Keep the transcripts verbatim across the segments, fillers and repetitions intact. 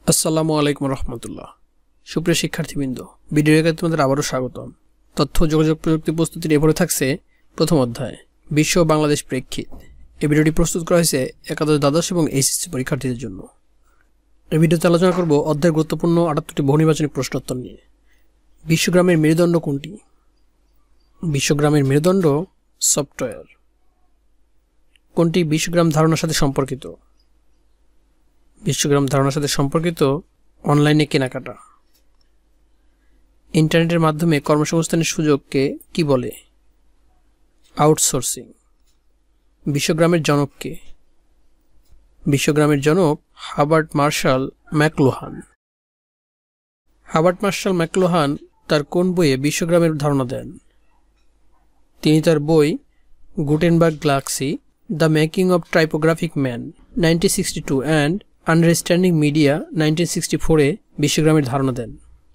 আসসালামু আলাইকুম রহমতুল্লাহ। সুপ্রিয় শিক্ষার্থীবৃন্দ, ভিডিওতে তোমাদের আবারও স্বাগতম। তথ্য যোগাযোগ প্রযুক্তি প্রস্তুতির এরপরে থাকছে প্রথম অধ্যায় বিশ্ব ও বাংলাদেশ প্রেক্ষিত। এই ভিডিওটি প্রস্তুত করা হয়েছে একাদশ, দ্বাদশ এবং এইচএসসি পরীক্ষার্থীদের জন্য। এই ভিডিওতে আলোচনা করব অধ্যায়ের গুরুত্বপূর্ণ আটাত্তরটি বহুনির্বাচনী প্রশ্নোত্তর নিয়ে। বিশ্বগ্রামের মেরুদণ্ড কোনটি? বিশ্বগ্রামের মেরুদণ্ড সফটওয়্যার। কোনটি বিশ্বগ্রাম ধারণার সাথে সম্পর্কিত? বিশ্বগ্রাম ধারণার সাথে সম্পর্কিত অনলাইনে কেনাকাটা। ইন্টারনেটের মাধ্যমে কর্মসংস্থানের সুযোগকে কি বলে? আউটসোর্সিং। বিশ্বগ্রামের জনক কে? বিশ্বগ্রামের জনক Herbert Marshall McLuhan. Herbert Marshall McLuhan তার কোন বইয়ে বিশ্বগ্রামের ধারণা দেন? তিনি তার বই Gutenberg galaxy, the making of typographic man nineteen sixty two and understanding media nineteen sixty ফোরে বিশ্বগ্রামের ধারণা দেন।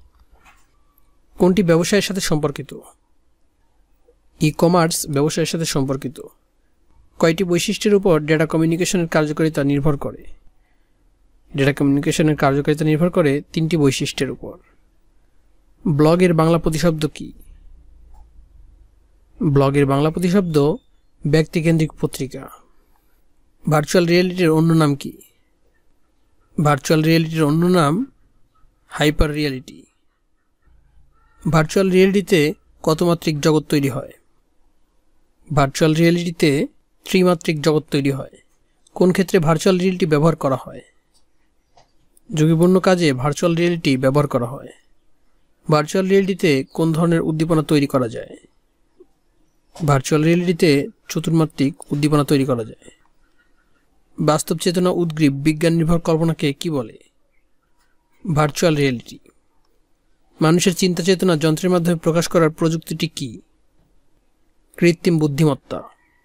কোনটি ব্যবসায়ের সাথে সম্পর্কিত? ই কমার্স ব্যবসায়ের সাথে সম্পর্কিত। কয়টি বৈশিষ্ট্যের উপর ডেটা কমিউনিকেশনের কার্যকারিতা নির্ভর করে? ডেটা কমিউনিকেশনের কার্যকারিতা নির্ভর করে তিনটি বৈশিষ্ট্যের উপর। ব্লগের বাংলা প্রতিশব্দ কি? ব্লগের বাংলা প্রতিশব্দ ব্যক্তিকেন্দ্রিক পত্রিকা। ভার্চুয়াল রিয়েলিটির অন্য নাম কি? ভার্চুয়াল রিয়েলিটির অন্য নাম হাইপার রিয়েলিটি। ভার্চুয়াল রিয়েলিটিতে কতমাত্রিক জগৎ তৈরি হয়? ভার্চুয়াল রিয়েলিটিতে ত্রিমাত্রিক জগৎ তৈরি হয়। কোন ক্ষেত্রে ভার্চুয়াল রিয়েলিটি ব্যবহার করা হয়? ঝুঁকিপূর্ণ কাজে ভার্চুয়াল রিয়েলিটি ব্যবহার করা হয়। ভার্চুয়াল রিয়েলিটিতে কোন ধরনের উদ্দীপনা তৈরি করা যায়? ভার্চুয়াল রিয়েলিটিতে চতুর্মাত্রিক উদ্দীপনা তৈরি করা যায়। বাস্তব চেতনা উদ্গ্রীব বিজ্ঞান নির্ভর কল্পনাকে কি বলে? Virtual reality. মানুষের চিন্তা চেতনা যন্ত্রের মাধ্যমে প্রকাশ করার প্রযুক্তিটি কি? কৃত্রিম বুদ্ধিমত্তা।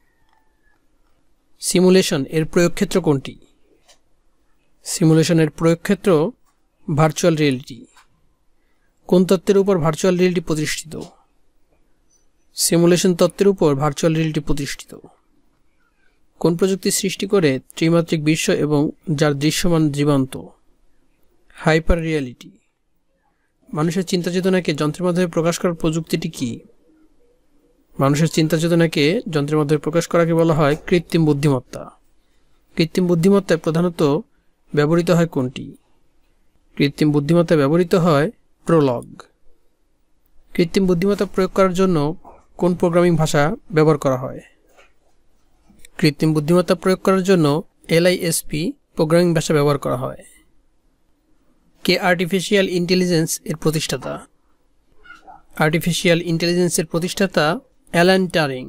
সিমুলেশন এর প্রয়োগক্ষেত্র কোনটি? সিমুলেশনের প্রয়োগক্ষেত্র ভার্চুয়াল রিয়েলিটি। কোন তত্ত্বের উপর ভার্চুয়াল রিয়েলিটি প্রতিষ্ঠিত? সিমুলেশন তত্ত্বের উপর ভার্চুয়াল রিয়েলিটি প্রতিষ্ঠিত। কোন প্রযুক্তি সৃষ্টি করে ত্রিমাত্রিক বিশ্ব এবং যার দৃশ্যমান জীবন্ত? Hyper reality. মানুষের চিন্তা চেতনাকে যন্ত্রের মাধ্যমে প্রকাশ করার প্রযুক্তিটি কি? মানুষের চিন্তা চেতনাকে যন্ত্রের মাধ্যমে প্রকাশ করাকে বলা হয় কৃত্রিম বুদ্ধিমত্তা। কৃত্রিম বুদ্ধিমত্তায় প্রধানত ব্যবহৃত হয় কোনটি? কৃত্রিম বুদ্ধিমত্তায় ব্যবহৃত হয় প্রলগ। কৃত্রিম বুদ্ধিমত্তা প্রয়োগ করার জন্য কোন প্রোগ্রামিং ভাষা ব্যবহার করা হয়? কৃত্রিম বুদ্ধিমত্তা প্রয়োগ করার জন্য L I S P programming ভাষা ব্যবহার করা হয়। কে আর্টিফিশিয়াল ইন্টেলিজেন্স এর প্রতিষ্ঠাতা? আর্টিফিশিয়াল ইন্টেলিজেন্সের প্রতিষ্ঠাতা অ্যালান টারিং।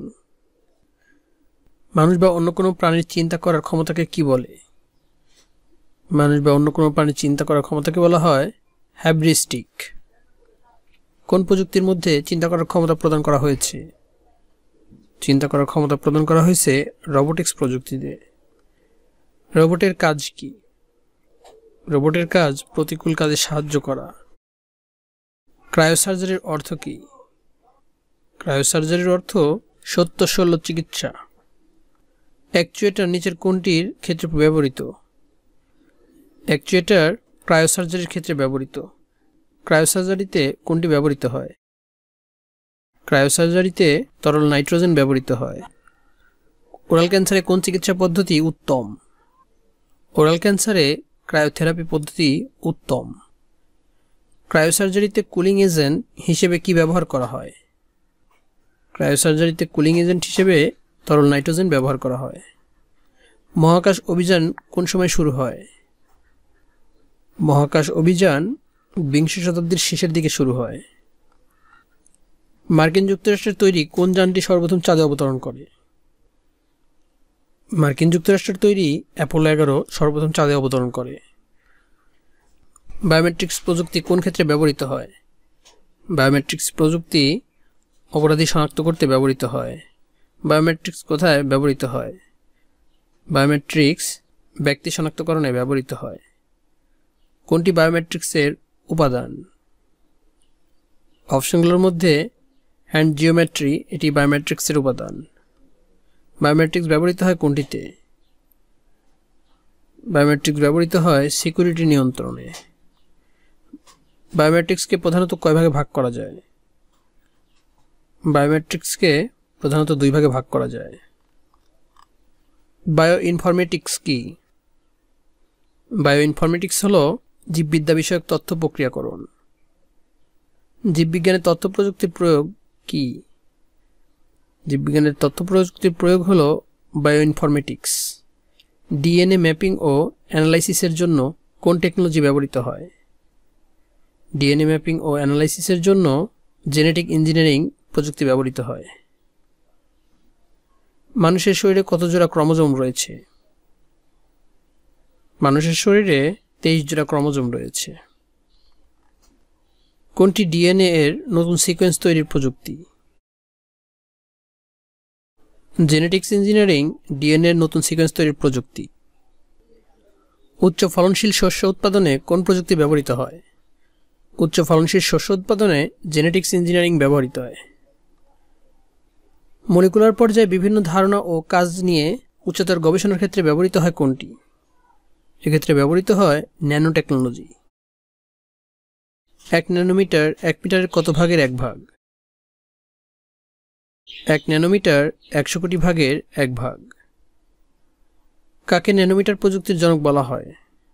মানুষ বা অন্য কোনো প্রাণীর চিন্তা করার ক্ষমতাকে কি বলে? মানুষ বা অন্য কোনো প্রাণীর চিন্তা করার ক্ষমতাকে বলা হয় হ্যাবরিস্টিক। কোন প্রযুক্তির মধ্যে চিন্তা করার ক্ষমতা প্রদান করা হয়েছে? চিন্তা করার ক্ষমতা প্রদান করা হয়েছে রোবোটিক্স প্রযুক্তিতে। রোবটের কাজ কি? রোবটের কাজ প্রতিকূল কাজে সাহায্য করা। ক্রায়োসার্জারির অর্থ কি? ক্রায়োসার্জারির অর্থ সত্য শল্য চিকিৎসা। অ্যাকচুয়েটার নিচের কোনটির ক্ষেত্রে ব্যবহৃত? অ্যাকচুয়েটার ক্রায়োসার্জারির ক্ষেত্রে ব্যবহৃত। ক্রায়োসার্জারিতে কোনটি ব্যবহৃত হয়? ক্রায়োসার্জারিতে তরল নাইট্রোজেন ব্যবহৃত হয়। ওরাল ক্যান্সারে কোন চিকিৎসা পদ্ধতি উত্তম? ওরাল ক্যান্সারে ক্রায়োথেরাপি পদ্ধতি উত্তম। ক্রায়োসার্জারিতে কুলিং এজেন্ট হিসেবে কি ব্যবহার করা হয়? ক্রায়োসার্জারিতে কুলিং এজেন্ট হিসেবে তরল নাইট্রোজেন ব্যবহার করা হয়। মহাকাশ অভিযান কোন সময় শুরু হয়? মহাকাশ অভিযান বিংশ শতাব্দীর শেষের দিকে শুরু হয়। মার্কিন যুক্তরাষ্ট্রের তৈরি কোন যানটি সর্বপ্রথম চাঁদে অবতরণ করে? মার্কিন যুক্তরাষ্ট্রের তৈরি অ্যাপোলো এগারো সর্বপ্রথম চাঁদে অবতরণ করে। বায়োমেট্রিক্স প্রযুক্তি কোন ক্ষেত্রে ব্যবহৃত হয়? বায়োমেট্রিক্স প্রযুক্তি অপরাধী শনাক্ত করতে ব্যবহৃত হয়। বায়োমেট্রিক্স কোথায় ব্যবহৃত হয়? বায়োমেট্রিক্স ব্যক্তি শনাক্তকরণে ব্যবহৃত হয়। কোনটি বায়োমেট্রিক্সের উপাদান? অপশনগুলোর মধ্যে হ্যান্ড জিওমেট্রি এটি বায়োমেট্রিক্সের উপাদান। বায়োমেট্রিক্স ব্যবহৃত হয় কোনটিতে? বায়োমেট্রিক্স ব্যবহৃত হয় সিকিউরিটি নিয়ন্ত্রণে। বায়োমেট্রিক্সকে প্রধানত কয় ভাগে ভাগ করা যায়? বায়োমেট্রিক্সকে প্রধানত দুই ভাগে ভাগ করা যায়। বায়ো ইনফরমেটিক্স কি? বায়ো ইনফরমেটিক্স হলো জীববিদ্যা বিষয়ক তথ্য প্রক্রিয়াকরণ। জীববিজ্ঞানের তথ্য প্রযুক্তির প্রয়োগ কি? জীববিজ্ঞানের তথ্য প্রযুক্তির প্রয়োগ হলো বায়ো ইনফরমেটিক্স। ডিএনএ ম্যাপিং ও অ্যানালাইসিসের জন্য কোন টেকনোলজি ব্যবহৃত হয়? ডিএনএ ম্যাপিং ও অ্যানালাইসিসের জন্য জেনেটিক ইঞ্জিনিয়ারিং প্রযুক্তি ব্যবহৃত হয়। মানুষের শরীরে কত জোড়া ক্রোমোজোম রয়েছে? মানুষের শরীরে তেইশ জোড়া ক্রোমোজোম রয়েছে। কোনটি ডিএনএ এর নতুন সিকোয়েন্স তৈরির প্রযুক্তি? জেনেটিক্স ইঞ্জিনিয়ারিং ডিএনএ এর নতুন সিকোয়েন্স তৈরির প্রযুক্তি। উচ্চ ফলনশীল শস্য উৎপাদনে কোন প্রযুক্তি ব্যবহৃত হয়? উচ্চ ফলনশীল শস্য উৎপাদনে জেনেটিক্স ইঞ্জিনিয়ারিং ব্যবহৃত হয়। মলিকুলার পর্যায়ে বিভিন্ন ধারণা ও কাজ নিয়ে উচ্চতর গবেষণার ক্ষেত্রে ব্যবহৃত হয় কোনটি? এক্ষেত্রে ব্যবহৃত হয় ন্যানো টেকনোলজি। এক ন্যানোমিটার এক মিটারের কত ভাগের এক ভাগ? এক ন্যানোমিটার একশো কোটি ভাগের এক ভাগ। কাকে ন্যানোমিটার প্রযুক্তির জনক বলা হয়?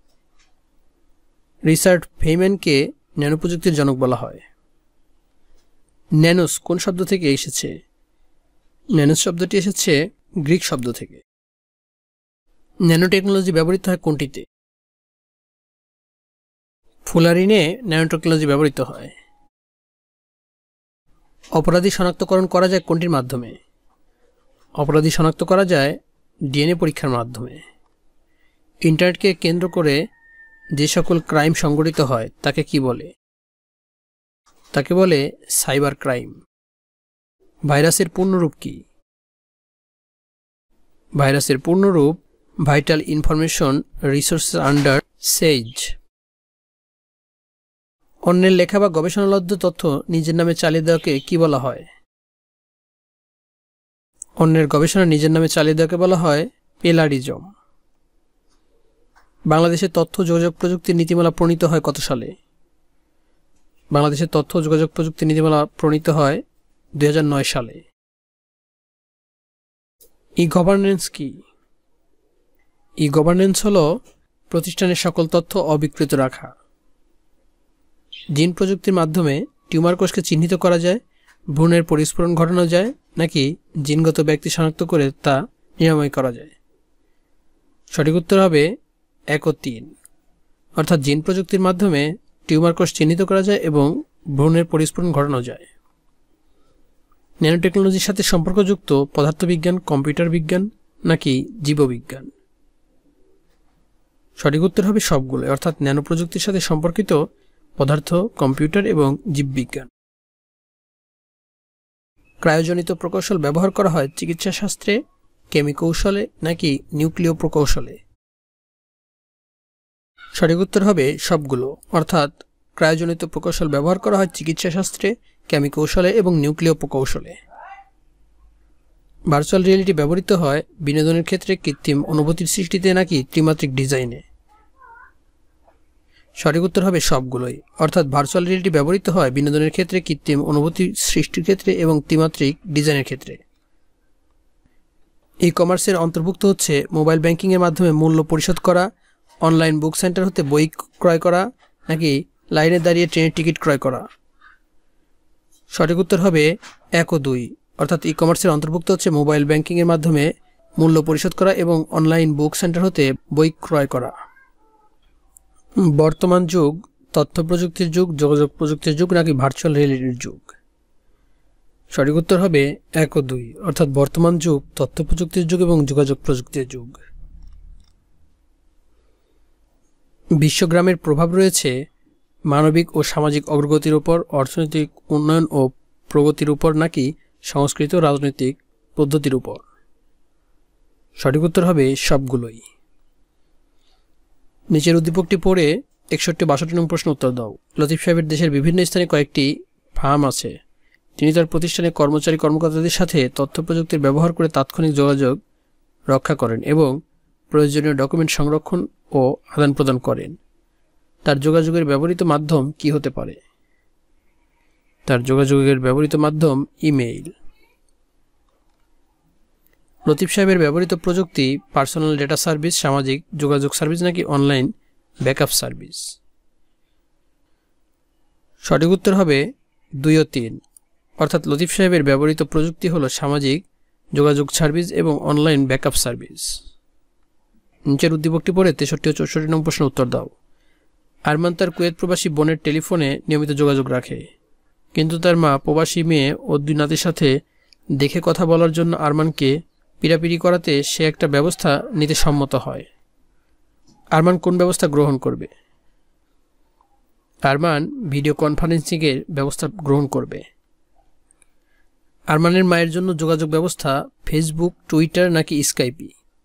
রিচার্ড ফেইম্যানকে ন্যানো প্রযুক্তির জনক বলা হয়। ন্যানোস কোন শব্দ থেকে এসেছে? ন্যানোস শব্দটি এসেছে গ্রিক শব্দ থেকে। ন্যানো টেকনোলজি ব্যবহৃত হয় কোনটিতে? ফুলারিনে ন্যানো টেকনোলজি ব্যবহৃত হয়। অপরাধী শনাক্তকরণ করা যায় কোনটির মাধ্যমে? অপরাধী শনাক্ত করা যায় ডিএনএ পরীক্ষার মাধ্যমে। ইন্টারনেটকে কেন্দ্র করে যে সকল ক্রাইম সংঘটিত হয় তাকে কি বলে? তাকে বলে সাইবার ক্রাইম। ভাইরাসের পূর্ণরূপ কি? ভাইরাসের পূর্ণরূপ vital information resource under siege. অন্যের লেখা বা গবেষণালব্ধ তথ্য নিজের নামে চালিয়ে দেওয়াকে কি বলা হয়? অন্যের গবেষণা নিজের নামে চালিয়ে দেওয়াকে বলা হয় পেলারিজম। বাংলাদেশের তথ্য যোগাযোগ প্রযুক্তির নীতিমালা প্রণীত হয় কত সালে? বাংলাদেশের তথ্য যোগাযোগ প্রযুক্তি নীতিমালা প্রণীত হয় দুই হাজার নয় সালে। ই গভর্নেন্স কি? ই গভর্নেন্স হল প্রতিষ্ঠানের সকল তথ্য অবিকৃত রাখা। জিন প্রযুক্তির মাধ্যমে টিউমার কোষকে চিহ্নিত করা যায়, ভ্রূণের পরিস্ফুরণ ঘটানো যায়, নাকি জিনগত ব্যক্তি শনাক্ত করে তা নিরাময় করা যায়? সঠিক উত্তর হবে এক ও তিন। অর্থাৎ জিন প্রযুক্তির মাধ্যমে টিউমার কোষ চিহ্নিত করা যায় এবং ভ্রূণের পরিস্ফুরণ ঘটানো যায়। ন্যানো টেকনোলজির সাথে সম্পর্কযুক্ত পদার্থবিজ্ঞান, কম্পিউটার বিজ্ঞান নাকি জীববিজ্ঞান? সঠিক উত্তর হবে সবগুলো, অর্থাৎ ন্যানো প্রযুক্তির সাথে সম্পর্কিত পদার্থ, কম্পিউটার এবং জীববিজ্ঞান। ক্রায়োজনিত প্রকৌশল ব্যবহার করা হয় চিকিৎসা শাস্ত্রে, কেমিকৌশলে নাকি নিউক্লিয় প্রকৌশলে? সঠিক উত্তর হবে সবগুলো, অর্থাৎ ক্রায়োজনিত প্রকৌশল ব্যবহার করা হয় চিকিৎসা শাস্ত্রে, কেমিকৌশলে এবং নিউক্লিয় প্রকৌশলে। ভার্চুয়াল রিয়েলিটি ব্যবহৃত হয় বিনোদনের ক্ষেত্রে, কৃত্রিম অনুভূতির সৃষ্টিতে নাকি ত্রিমাত্রিক ডিজাইনে? সঠিক উত্তর হবে সবগুলোই, অর্থাৎ ভার্চুয়াল রিয়েলিটি ব্যবহৃত হয় বিনোদনের ক্ষেত্রে, কৃত্রিম অনুভূতি সৃষ্টির ক্ষেত্রে এবং ত্রিমাত্রিক ডিজাইনের ক্ষেত্রে। ই কমার্সের অন্তর্ভুক্ত হচ্ছে মোবাইল ব্যাংকিংয়ের মাধ্যমে মূল্য পরিশোধ করা, অনলাইন বুক সেন্টার হতে বই ক্রয় করা নাকি লাইনে দাঁড়িয়ে ট্রেনের টিকিট ক্রয় করা? সঠিক উত্তর হবে এক ও দুই, অর্থাৎ ই কমার্সের অন্তর্ভুক্ত হচ্ছে মোবাইল ব্যাংকিংয়ের মাধ্যমে মূল্য পরিশোধ করা এবং অনলাইন বুক সেন্টার হতে বই ক্রয় করা। বর্তমান যুগ তথ্য প্রযুক্তির যুগ, যোগাযোগ প্রযুক্তির যুগ নাকি ভার্চুয়াল রিয়েলিটির যুগ? সঠিক উত্তর হবে এক ও দুই, অর্থাৎ বর্তমান যুগ তথ্য প্রযুক্তির যুগ এবং যোগাযোগ প্রযুক্তির যুগ। বিশ্বগ্রামের প্রভাব রয়েছে মানবিক ও সামাজিক অগ্রগতির উপর, অর্থনৈতিক উন্নয়ন ও প্রগতির উপর নাকি সংস্কৃতি ও রাজনৈতিক পদ্ধতির উপর? সঠিক উত্তর হবে সবগুলোই। নিচের উদ্দীপকটি পড়ে একষট্টি বাষট্টি নং প্রশ্ন উত্তর দাও। লতিফ সাহেবের দেশের বিভিন্ন স্থানে কয়েকটি ফার্ম আছে। তিনি তার প্রতিষ্ঠানের কর্মচারী কর্মকর্তাদের সাথে তথ্য প্রযুক্তির ব্যবহার করে তাৎক্ষণিক যোগাযোগ রক্ষা করেন এবং প্রয়োজনীয় ডকুমেন্ট সংরক্ষণ ও আদান প্রদান করেন। তার যোগাযোগের ব্যবহৃত মাধ্যম কি হতে পারে? তার যোগাযোগের ব্যবহৃত মাধ্যম ইমেইল। লতিফ সাহেবের ব্যবহৃত প্রযুক্তি পার্সোনাল ডেটা সার্ভিস, সামাজিক যোগাযোগ সার্ভিস নাকি অনলাইন ব্যাকআপ সার্ভিস? সঠিক উত্তর হবে দুই ও তিন, অর্থাৎ লতিফ সাহেবের ব্যবহৃত প্রযুক্তি হলো সামাজিক যোগাযোগ সার্ভিস এবং অনলাইন ব্যাকআপ সার্ভিস। নিচের উদ্দীপকটি পড়ে তেষট্টি ও চৌষট্টি নম্বর প্রশ্নের উত্তর দাও। আরমান তার কুয়েত প্রবাসী বোনের টেলিফোনে নিয়মিত যোগাযোগ রাখে, কিন্তু তার মা প্রবাসী মেয়ে ও দুই নাতির সাথে দেখে কথা বলার জন্য আরমানকে পিড়াপিড়ি করাতে সে একটা ব্যবস্থা নিতে সম্মত হয়। আরমান কোন ব্যবস্থা গ্রহণ করবে? আরমান ভিডিও কনফারেন্সিংয়ের ব্যবস্থা গ্রহণ করবে। আরমানের মায়ের জন্য যোগাযোগ ব্যবস্থা ফেসবুক, টুইটার নাকি স্কাইপি?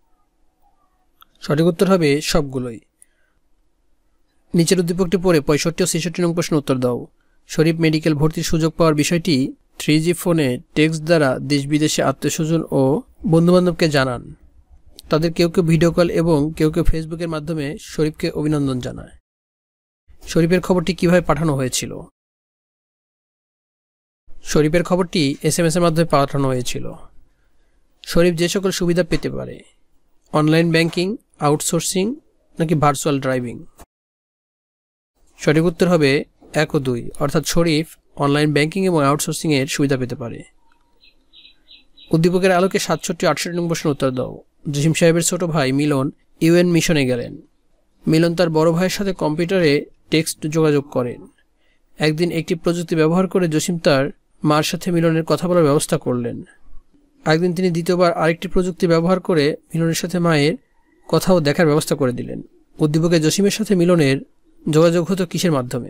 সঠিক উত্তর হবে সবগুলোই। নিচের উদ্দীপকটি পড়ে পঁয়ষট্টি ও ছেষট্টি নং প্রশ্নের উত্তর দাও। শরীফ মেডিকেল ভর্তির সুযোগ পাওয়ার বিষয়টি থ্রি জি ফোনে টেক্সট দ্বারা দেশ বিদেশে আত্মীয়স্বজন ও বন্ধুবান্ধবকে জানান। তাদের কেউ কেউ ভিডিও কল এবং কেউ কেউ ফেসবুকের মাধ্যমে শরীফকে অভিনন্দন জানায়। শরীফের খবরটি কিভাবে পাঠানো হয়েছিল? শরীফের খবরটি এস এম এস এর মাধ্যমে পাঠানো হয়েছিল। শরীফ যে সকল সুবিধা পেতে পারে? অনলাইন ব্যাংকিং, আউটসোর্সিং নাকি ভার্চুয়াল ড্রাইভিং? সঠিক উত্তর হবে এক ও দুই, অর্থাৎ শরীফ অনলাইন ব্যাংকিং এবং আউটসোর্সিং এর সুবিধা পেতে পারে। উদ্দীপকের আলোকে সাতষট্টি আটষট্টি নম্বর প্রশ্নের উত্তর দাও। জসিম সাহেবের ছোট ভাই মিলন ইউএন মিশনে গেলেন। মিলন তার বড় ভাইয়ের সাথে কম্পিউটারে টেক্সট যোগাযোগ করেন। একদিন একটি প্রযুক্তি ব্যবহার করে জসিম তার মার সাথে মিলনের কথা বলার ব্যবস্থা করলেন। একদিন তিনি দ্বিতীয়বার আরেকটি প্রযুক্তি ব্যবহার করে মিলনের সাথে মায়ের কথাও দেখার ব্যবস্থা করে দিলেন। উদ্দীপকে জসিমের সাথে মিলনের যোগাযোগ হতো কিসের মাধ্যমে?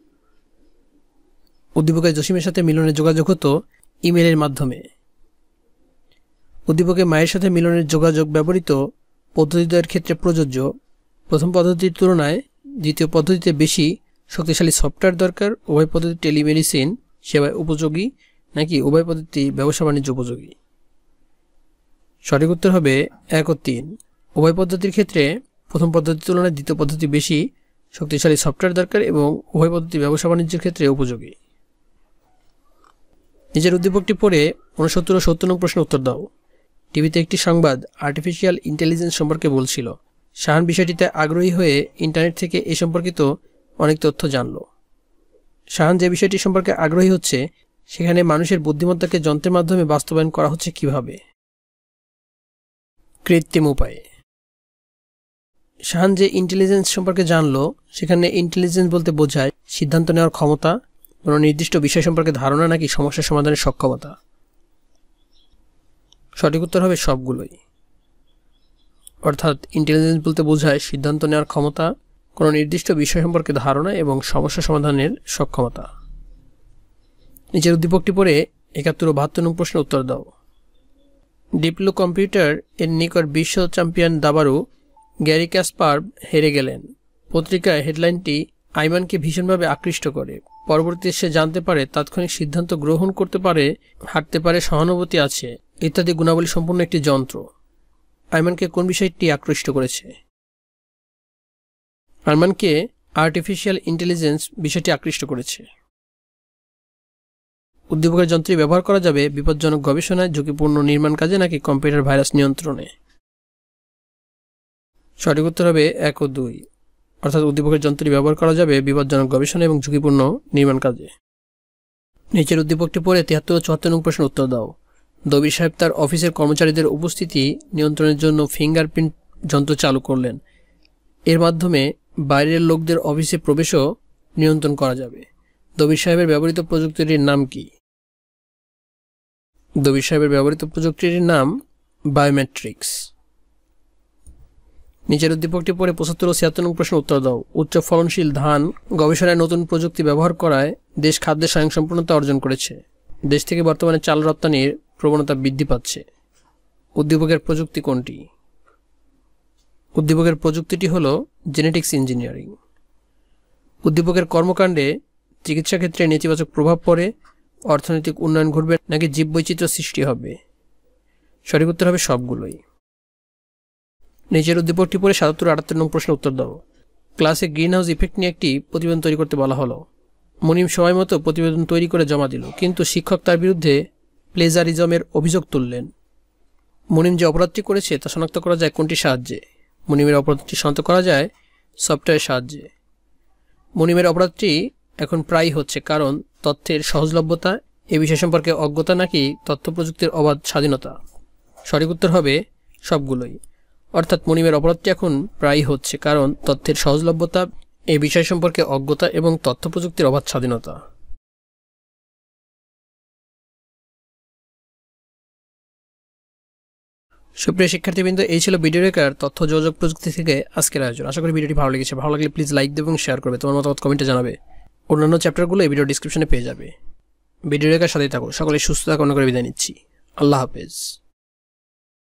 উদ্দীপকে জসিমের সাথে মিলনের যোগাযোগ হতো ইমেলের মাধ্যমে। উদ্দীপকে মায়ের সাথে মিলনের যোগাযোগ ব্যবহৃত পদ্ধতিদ্বয়ের ক্ষেত্রে প্রযোজ্য। প্রথম পদ্ধতির তুলনায় দ্বিতীয় পদ্ধতিতে বেশি শক্তিশালী সফটওয়্যার দরকার। উভয় পদ্ধতি টেলিমেডিসিন সেবায় উপযোগী নাকি উভয় পদ্ধতি ব্যবসা বাণিজ্য উপযোগী? সঠিক উত্তর হবে এক ও তিন। উভয় পদ্ধতির ক্ষেত্রে প্রথম পদ্ধতির তুলনায় দ্বিতীয় পদ্ধতি বেশি শক্তিশালী সফটওয়্যার দরকার এবং উভয় পদ্ধতি ব্যবসা বাণিজ্যের ক্ষেত্রে উপযোগী। নিজের উদ্দীপকটি পড়ে ঊনসত্তর ও সত্তর নং প্রশ্নের উত্তর দাও। টিভিতে একটি সংবাদ আর্টিফিশিয়াল ইন্টেলিজেন্স সম্পর্কে বলছিল। শাহান বিষয়টিতে আগ্রহী হয়ে ইন্টারনেট থেকে এ সম্পর্কিত অনেক তথ্য জানল। শাহান যে বিষয়টি সম্পর্কে আগ্রহী হচ্ছে সেখানে মানুষের বুদ্ধিমত্তাকে যন্ত্রের মাধ্যমে বাস্তবায়ন করা হচ্ছে কিভাবে? কৃত্রিম উপায়ে। শাহান যে ইন্টেলিজেন্স সম্পর্কে জানল সেখানে ইন্টেলিজেন্স বলতে বোঝায় সিদ্ধান্ত নেওয়ার ক্ষমতা, কোনো নির্দিষ্ট বিষয় সম্পর্কে ধারণা নাকি সমস্যা সমাধানের সক্ষমতা? সঠিক উত্তর হবে সবগুলোই, অর্থাৎ ইন্টেলিজেন্স বলতে বোঝায় সিদ্ধান্ত নেওয়ার ক্ষমতা, কোনো নির্দিষ্ট বিষয় সম্পর্কে ধারণা এবং সমস্যা সমাধানের সক্ষমতা। নিচের উদ্দীপকটি পড়ে একাত্তর ও বাহাত্তর নং প্রশ্নের উত্তর দাও। ডিপ্লো কম্পিউটার এর নিকট বিশ্ব চ্যাম্পিয়ন দাবাড়ু গ্যারি কাসপারভ হেরে গেলেন। পত্রিকায় হেডলাইনটি আইমানকে ভীষণভাবে আকৃষ্ট করে। পরবর্তীতে সে জানতে পারে তাৎক্ষণিক সিদ্ধান্ত গ্রহণ করতে পারে, হাঁটতে পারে, সহানুভূতি আছে ইত্যাদি গুণাবলী সম্পন্ন একটি যন্ত্র। আইমানকে কোন বিষয়টি আকৃষ্ট করেছে? আইমানকে আর্টিফিশিয়াল ইন্টেলিজেন্স বিষয়টি আকৃষ্ট করেছে। উদ্দীপকের যন্ত্রটি ব্যবহার করা যাবে বিপজ্জনক গবেষণায়, ঝুঁকিপূর্ণ নির্মাণ কাজে নাকি কম্পিউটার ভাইরাস নিয়ন্ত্রণে? সঠিক উত্তর হবে এক ও দুই, অর্থাৎ উদ্দীপকের যন্ত্রটি ব্যবহার করা যাবে বিপজ্জনক গবেষণা এবং ঝুঁকিপূর্ণ নির্মাণ কাজে। নিচের উদ্দীপকটি পড়ে তিয়াত্তর ও চুয়াত্তর নং প্রশ্নের উত্তর দাও। দবির সাহেব তার অফিসের কর্মচারীদের উপস্থিতি নিয়ন্ত্রণের জন্য ফিঙ্গারপ্রিন্ট যন্ত্র চালু করলেন। এর মাধ্যমে বাইরের লোকদের অফিসে প্রবেশও নিয়ন্ত্রণ করা যাবে। দবির সাহেবের ব্যবহৃত প্রযুক্তিটির নাম কি? দবির সাহেবের ব্যবহৃত প্রযুক্তিটির নাম বায়োমেট্রিক্স। নিচের উদ্দীপকটি পড়ে পঁচাত্তর ও ছিয়াত্তর নং প্রশ্নের উত্তর দাও। উচ্চ ফলনশীল ধান গবেষণায় নতুন প্রযুক্তি ব্যবহার করায় দেশ খাদ্যে স্বয়ংসম্পূর্ণতা অর্জন করেছে। দেশ থেকে বর্তমানে চাল রপ্তানির প্রবণতা বৃদ্ধি পাচ্ছে। উদ্দীপকের প্রযুক্তি কোনটি? উদ্দীপকের প্রযুক্তিটি হল জেনেটিক্স ইঞ্জিনিয়ারিং। উদ্দীপকের কর্মকাণ্ডে চিকিৎসা ক্ষেত্রে নেতিবাচক প্রভাব পড়ে, অর্থনৈতিক উন্নয়ন ঘটবে নাকি জীববৈচিত্র্য সৃষ্টি হবে? সঠিক উত্তর হবে সবগুলোই। নিচের উদ্দীপকটি পড়ে সাতাত্তর আটাত্তর নং প্রশ্নের উত্তর দাও। ক্লাসে গ্রিন হাউস ইফেক্ট নিয়ে একটি প্রতিবেদন তৈরি করতে বলা হলো। মুনিম সময় মতো প্রতিবেদন তৈরি করে জমা দিল, কিন্তু শিক্ষক তার বিরুদ্ধে প্লেজারিজমের অভিযোগ তুললেন। মুনিম যে অপরাধটি করেছে তা শনাক্ত করা যায় কোনটির সাহায্যে? মুনিমের অপরাধটি শনাক্ত করা যায় সফটওয়্যারের সাহায্যে। মুনিমের অপরাধটি এখন প্রায়ই হচ্ছে কারণ তথ্যের সহজলভ্যতা, এ বিষয় সম্পর্কে অজ্ঞতা নাকি তথ্য প্রযুক্তির অবাধ স্বাধীনতা? সঠিক উত্তর হবে সবগুলোই। অর্থাৎ মুনিমের অপরাধটি এখন প্রায়ই হচ্ছে কারণ তথ্যের সহজলভ্যতা, এ বিষয় সম্পর্কে অজ্ঞতা এবং তথ্য প্রযুক্তির অবাধ স্বাধীনতা। সুপ্রিয় শিক্ষার্থীবৃন্দ, এই ছিল ভিডিও রেখার তথ্য যোগাযোগ প্রযুক্তি থেকে আজকের আয়োজন। আশা করি ভিডিওটি ভালো লেগেছে। ভালো লাগলে প্লিজ লাইক দেবে এবং শেয়ার করবে। তোমার মতামত কমেন্টে জানাবে। অন্যান্য চ্যাপ্টারগুলো এই ভিডিও ডিসক্রিপশনে পেয়ে যাবে। ভিডিও রেখার সাথেই থাকো। সকলে সুস্থ থাকো করে বিদায় নিচ্ছি। আল্লাহ হাফেজ।